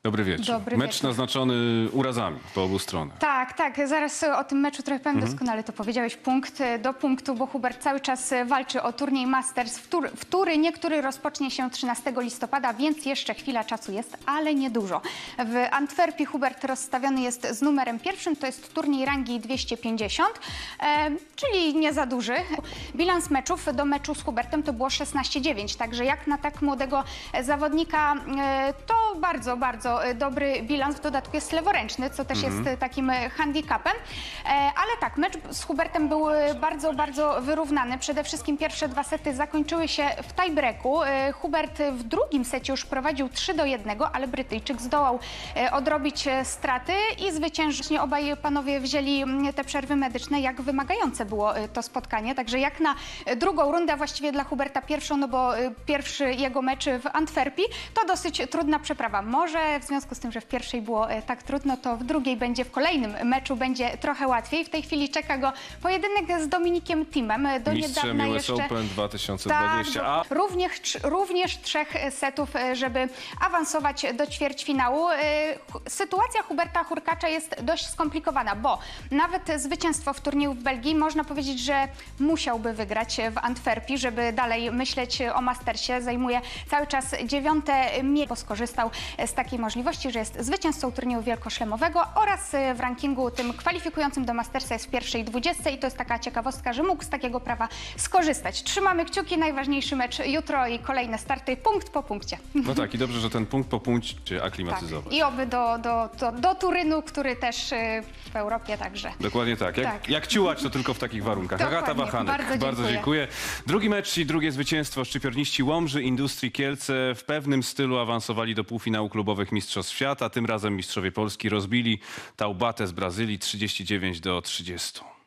Dobry wieczór. Dobry Mecz wieczór. naznaczony urazami po obu stronach. Tak, tak. Zaraz o tym meczu trochę powiem. Doskonale to powiedziałeś. Punkt do punktu, bo Hubert cały czas walczy o turniej Masters w Turynie, który rozpocznie się 13 listopada, więc jeszcze chwila czasu jest, ale niedużo. W Antwerpii Hubert rozstawiony jest z numerem pierwszym. To jest turniej rangi 250, czyli nie za duży. Bilans meczów do meczu z Hubertem to było 16-9, także jak na tak młodego zawodnika to bardzo, bardzo dobry bilans. W dodatku jest leworęczny, co też jest takim handicapem. Ale tak, mecz z Hubertem był bardzo, bardzo wyrównany. Przede wszystkim pierwsze dwa sety zakończyły się w tiebreaku. Hubert w drugim secie już prowadził 3-1, ale Brytyjczyk zdołał odrobić straty i zwyciężyć. Obaj panowie wzięli te przerwy medyczne, jak wymagające było to spotkanie. Także jak na drugą rundę, właściwie dla Huberta pierwszą, no bo pierwszy jego mecz w Antwerpii, to dosyć trudna przeprawa. Może w związku z tym, że w pierwszej było tak trudno, to w drugiej będzie, w kolejnym meczu będzie trochę łatwiej. W tej chwili czeka go pojedynek z Dominikiem Thiem. Do Mistrzem niedawna US jeszcze Open 2020. tak, również 3 setów, żeby awansować do ćwierćfinału. Sytuacja Huberta Hurkacza jest dość skomplikowana, bo nawet zwycięstwo w turnieju w Belgii można powiedzieć, że musiałby wygrać w Antwerpii, żeby dalej myśleć o Mastersie. Zajmuje cały czas 9. miejsce, bo skorzystał z takiej możliwości, że jest zwycięzcą turnieju wielkoszlemowego oraz w rankingu tym kwalifikującym do Mastersa jest w pierwszej 20 i to jest taka ciekawostka, że mógł z takiego prawa skorzystać. Trzymamy kciuki, najważniejszy mecz jutro i kolejne starty punkt po punkcie. No tak, i dobrze, że ten punkt po punkcie aklimatyzować. Tak. I oby do Turynu, który też w Europie także. Dokładnie tak. Jak ciułać, to tylko w takich warunkach. Dokładnie. Agata Wachanek, bardzo dziękuję. Drugi mecz i drugie zwycięstwo. Szczypiorniści Łomży Industrii Kielce w pewnym stylu awansowali do półfinału klubowych Mistrzostw Świata. Tym razem mistrzowie Polski rozbili Taubatę z Brazylii 39-30.